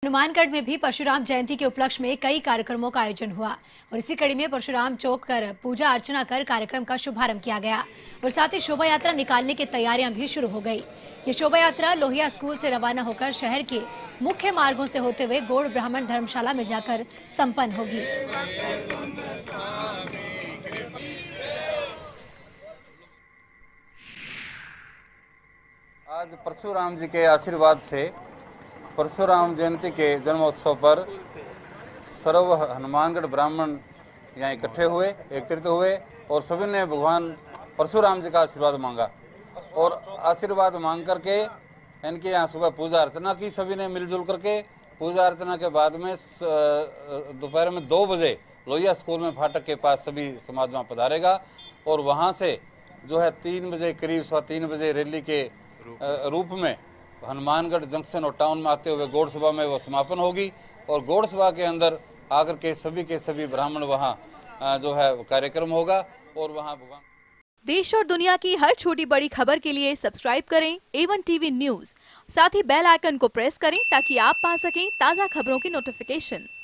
हनुमानगढ़ में भी परशुराम जयंती के उपलक्ष्य में कई कार्यक्रमों का आयोजन हुआ और इसी कड़ी में परशुराम चौक कर पूजा अर्चना कर कार्यक्रम का शुभारंभ किया गया और साथ ही शोभा यात्रा निकालने की तैयारियां भी शुरू हो गई। ये शोभा यात्रा लोहिया स्कूल से रवाना होकर शहर के मुख्य मार्गों से होते हुए गौड़ ब्राह्मण धर्मशाला में जाकर संपन्न होगी। आज परशुराम जी के आशीर्वाद से परशुराम जयंती के जन्मोत्सव पर सर्व हनुमानगढ़ ब्राह्मण यहाँ इकट्ठे हुए, एकत्रित हुए और सभी ने भगवान परशुराम जी का आशीर्वाद मांगा और आशीर्वाद मांग करके इनके यहाँ सुबह पूजा अर्चना की। सभी ने मिलजुल करके पूजा अर्चना के बाद में दोपहर में 2 बजे लोहिया स्कूल में फाटक के पास सभी समाज में पधारेगा और वहाँ से जो है 3 बजे करीब 3:15 बजे रैली के रूप में हनुमानगढ़ जंक्शन और टाउन में आते हुए गौड़ सभा में वो समापन होगी और गौड़ सभा के अंदर आकर के सभी ब्राह्मण वहाँ जो है कार्यक्रम होगा और वहाँ भगवान। देश और दुनिया की हर छोटी बड़ी खबर के लिए सब्सक्राइब करें A1 TV न्यूज़, साथ ही बेल आइकन को प्रेस करें ताकि आप पा सकें ताज़ा खबरों की नोटिफिकेशन।